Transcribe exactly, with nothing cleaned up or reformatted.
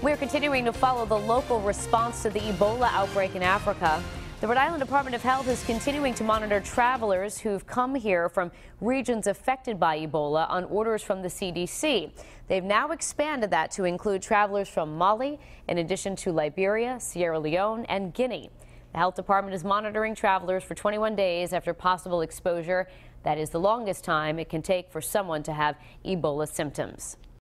We're continuing to follow the local response to the Ebola outbreak in Africa. The Rhode Island Department of Health is continuing to monitor travelers who've come here from regions affected by Ebola on orders from the C D C. They've now expanded that to include travelers from Mali, in addition to Liberia, Sierra Leone, and Guinea. The health department is monitoring travelers for twenty-one days after possible exposure. That is the longest time it can take for someone to have Ebola symptoms.